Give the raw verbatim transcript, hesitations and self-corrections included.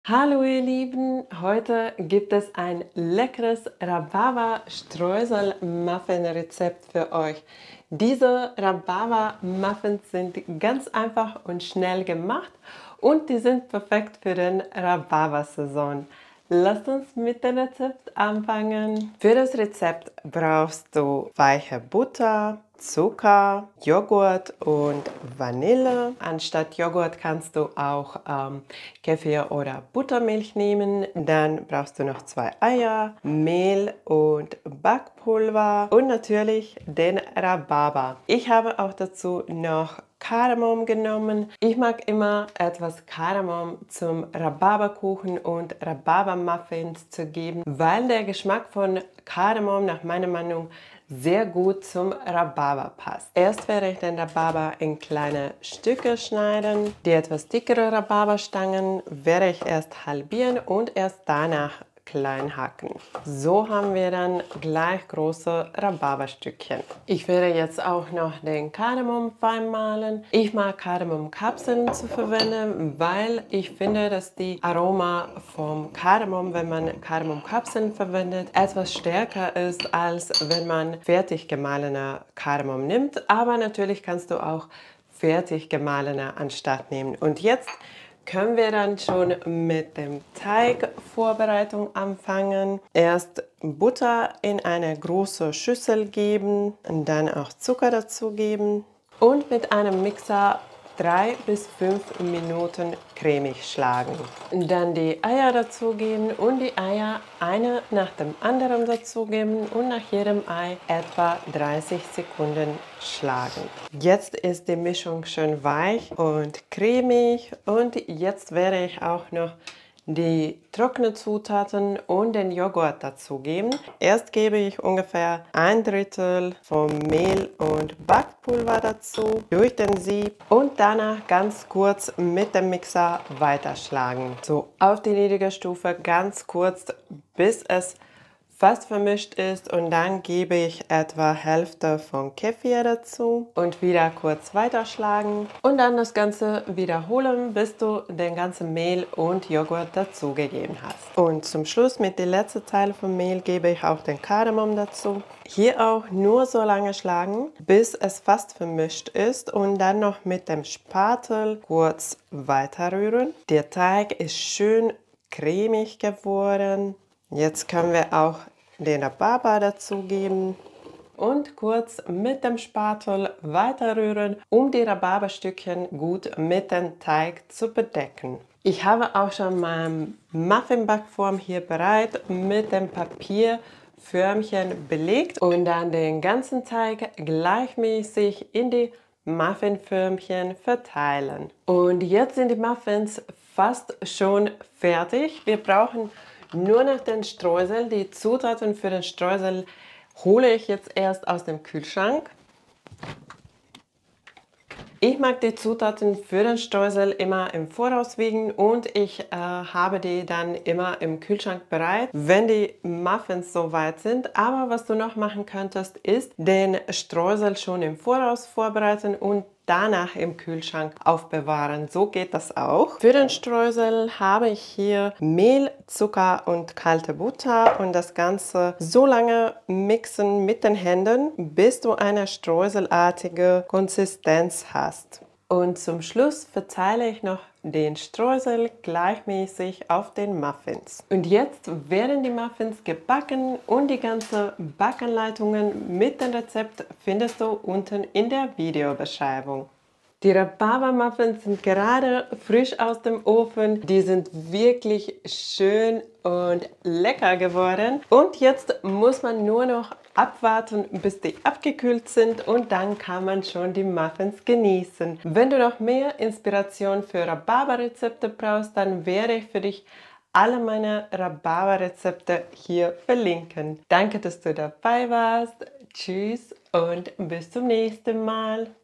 Hallo ihr Lieben, heute gibt es ein leckeres Rhabarber-Streusel-Muffin-Rezept für euch. Diese Rhabarber-Muffins sind ganz einfach und schnell gemacht und die sind perfekt für den Rhabarber-Saison. Lasst uns mit dem Rezept anfangen. Für das Rezept brauchst du weiche Butter, Zucker, Joghurt und Vanille. Anstatt Joghurt kannst du auch ähm, Kefir oder Buttermilch nehmen. Dann brauchst du noch zwei Eier, Mehl und Backpulver und natürlich den Rhabarber. Ich habe auch dazu noch Kardamom genommen. Ich mag immer etwas Kardamom zum Rhabarberkuchen und Rhabarbermuffins zu geben, weil der Geschmack von Kardamom nach meiner Meinung sehr gut zum Rhabarber passt. Erst werde ich den Rhabarber in kleine Stücke schneiden. Die etwas dickere Rhabarberstangen werde ich erst halbieren und erst danach klein hacken. So haben wir dann gleich große Rhabarberstückchen. Ich werde jetzt auch noch den Kardamom fein mahlen. Ich mag Kardamomkapseln zu verwenden, weil ich finde, dass die Aroma vom Kardamom, wenn man Kardamomkapseln verwendet, etwas stärker ist, als wenn man fertig gemahlene Kardamom nimmt. Aber natürlich kannst du auch fertig gemahlene anstatt nehmen. Und jetzt können wir dann schon mit dem Teigvorbereitung anfangen. Erst Butter in eine große Schüssel geben und dann auch Zucker dazu geben und mit einem Mixer drei bis fünf Minuten cremig schlagen. Dann die Eier dazugeben und die Eier eine nach dem anderen dazugeben und nach jedem Ei etwa dreißig Sekunden schlagen. Jetzt ist die Mischung schön weich und cremig und jetzt werde ich auch noch die trockenen Zutaten und den Joghurt dazugeben. Erst gebe ich ungefähr ein Drittel vom Mehl und Backpulver dazu durch den Sieb und danach ganz kurz mit dem Mixer weiterschlagen. So auf die niedrige Stufe ganz kurz, bis es fast vermischt ist, und dann gebe ich etwa Hälfte von Kefir dazu und wieder kurz weiterschlagen und dann das Ganze wiederholen, bis du den ganzen Mehl und Joghurt dazugegeben hast. Und zum Schluss mit den letzten Teil vom Mehl gebe ich auch den Kardamom dazu. Hier auch nur so lange schlagen, bis es fast vermischt ist und dann noch mit dem Spatel kurz weiterrühren. Der Teig ist schön cremig geworden. Jetzt können wir auch den Rhabarber dazugeben und kurz mit dem Spatel weiterrühren, um die Rhabarberstückchen gut mit dem Teig zu bedecken. Ich habe auch schon meine Muffinbackform hier bereit mit dem Papierförmchen belegt und dann den ganzen Teig gleichmäßig in die Muffinförmchen verteilen. Und jetzt sind die Muffins fast schon fertig. Wir brauchen nur noch den Streusel. Die Zutaten für den Streusel hole ich jetzt erst aus dem Kühlschrank. Ich mag die Zutaten für den Streusel immer im Voraus wiegen und ich äh, habe die dann immer im Kühlschrank bereit, wenn die Muffins soweit sind. Aber was du noch machen könntest, ist den Streusel schon im Voraus vorbereiten und danach im Kühlschrank aufbewahren. So geht das auch. Für den Streusel habe ich hier Mehl, Zucker und kalte Butter und das Ganze so lange mixen mit den Händen, bis du eine streuselartige Konsistenz hast. Und zum Schluss verteile ich noch den Streusel gleichmäßig auf den Muffins. Und jetzt werden die Muffins gebacken und die ganzen Backanleitungen mit dem Rezept findest du unten in der Videobeschreibung. Die Rhabarber-Muffins sind gerade frisch aus dem Ofen. Die sind wirklich schön und lecker geworden. Und jetzt muss man nur noch abwarten, bis die abgekühlt sind und dann kann man schon die Muffins genießen. Wenn du noch mehr Inspiration für Rhabarber-Rezepte brauchst, dann werde ich für dich alle meine Rhabarber-Rezepte hier verlinken. Danke, dass du dabei warst. Tschüss und bis zum nächsten Mal.